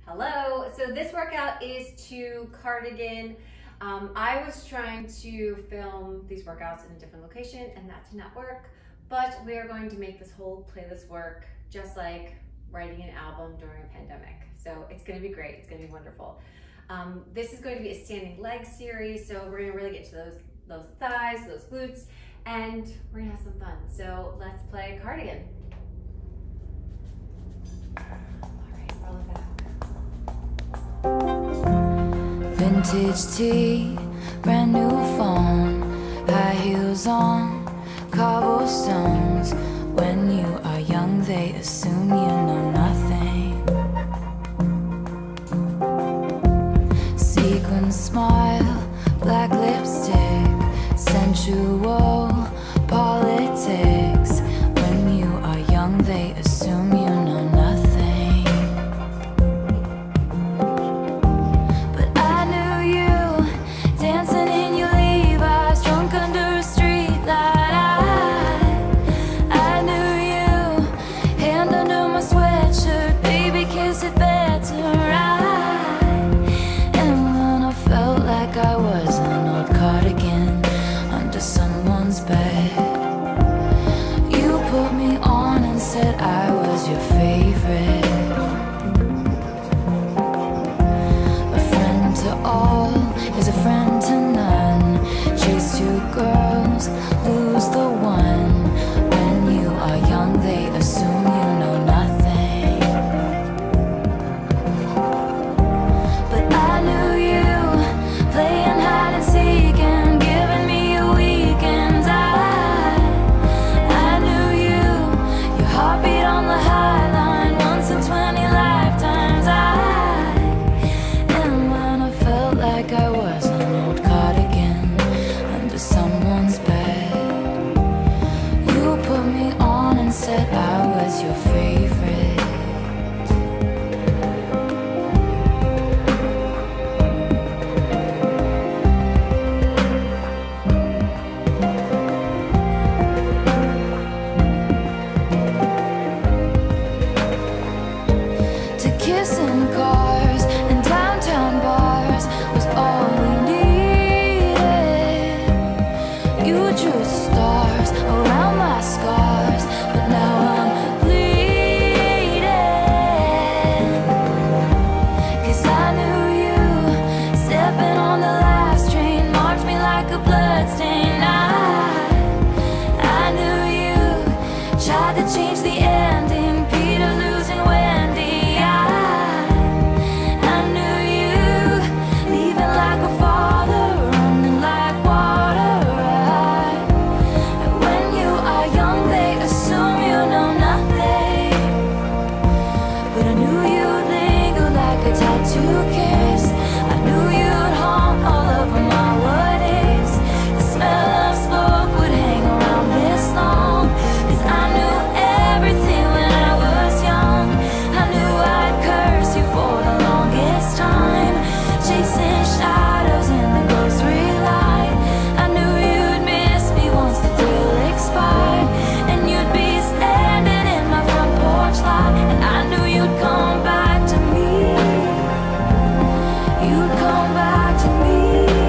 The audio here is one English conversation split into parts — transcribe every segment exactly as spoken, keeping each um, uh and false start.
Hello, so this workout is to cardigan. Um, I was trying to film these workouts in a different location and that did not work, but we are going to make this whole playlist work just like writing an album during a pandemic. So it's gonna be great, it's gonna be wonderful. Um, this is going to be a standing leg series, so we're gonna really get to those, those thighs, those glutes, and we're gonna have some fun. So let's play cardigan. All right, roll it back. Vintage tea, brand new phone, high heels on, cobblestones. When you are young, they assume you know nothing. Sequin smile, black lipstick, sensual politics. When you are young, they assume you know nothing. Someone's bed, you put me on and said I was your favorite. A friend to all is a friend to none. Chase two girls, lose the one. When you are young, they assume you know nothing. But I knew you, playing hide and seek and giving me said I was your favorite. To kiss in cars and downtown bars was all we needed. You drew stars around my scars, but now I'm bleeding. 'Cause I knew you, stepping on the last train, marked me like a bloodstain. I, I knew you, tried to change the ending, Peter losing Wendy. I, I knew you, leaving like a father, running like water. I, when you are young, they assume you know nothing. But I knew you'd linger like a tattoo kiss. I knew you'd haunt all over my what ifs. The smell of smoke would hang around this long. 'Cause I knew everything when I was young. I knew I'd curse you for the longest time, chasing shadows in the grocery line. I knew you'd miss me once the thrill expired, and you'd be standing in my front porch lot, and I knew you'd come back to me. You'd come back to me,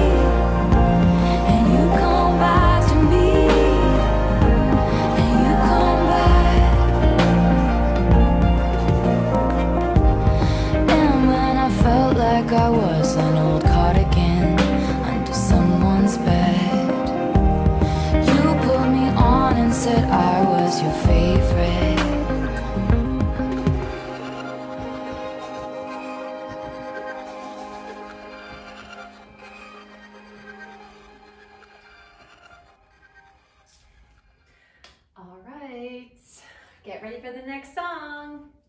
and you'd come back to me, and you'd come back. And when I felt like I was an old cardigan under someone's bed, you put me on and said I was your favorite. All right, get ready for the next song.